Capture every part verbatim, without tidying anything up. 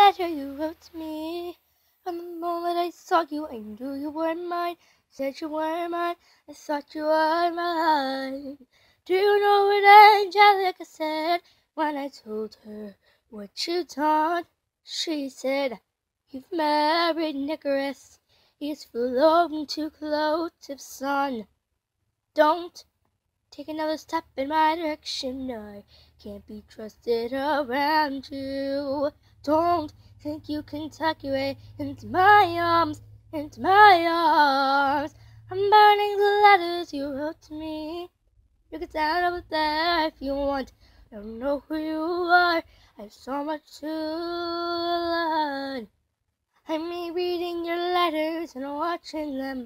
letter you wrote to me. From the moment I saw you, I knew you were mine. You said you were mine, I thought you were mine. Do you know what Angelica said when I told her what you'd done? She said, "You've married Nicholas. He's floating too close to the sun. Don't take another step in my direction. I can't be trusted around you. Don't think you can tuck your way into my arms, into my arms. I'm burning the letters you wrote to me. You can stand over there if you want. I don't know who you are. I have so much to learn. I'm me reading your letters and watching them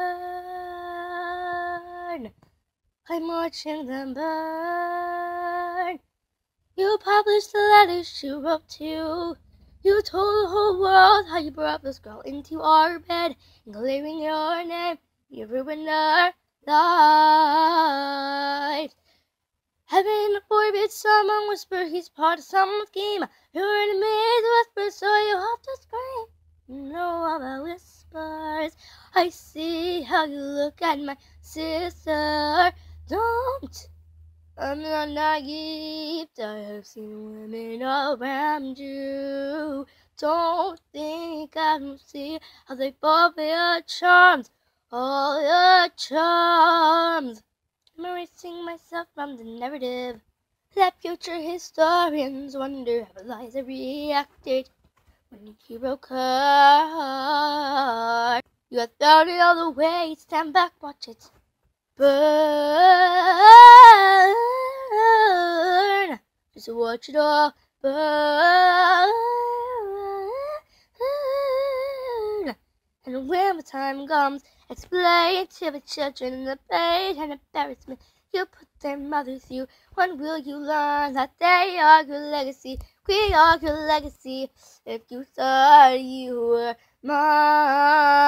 burn. I'm watching them burn. You published the letters you wrote to you. You told the whole world how you brought this girl into our bed and clearing your name. You ruined our lives. Heaven forbid someone whisper he's part of some scheme. You're an amazing whisper, so you have to scream. You know all the whispers. I see how you look at my sister. Don't. I'm not naive. I have seen women around you. Don't think I don't see how they fall for your charms. All your charms. I'm erasing myself from the narrative. Let future historians wonder how Eliza reacted when your hero cut. You got thrown it all the way. Stand back, watch it burn. Just watch it all burn. And when the time comes, explain to the children the pain and embarrassment you put their mothers through. When will you learn that they are your legacy? We are your legacy. If you thought you were mine.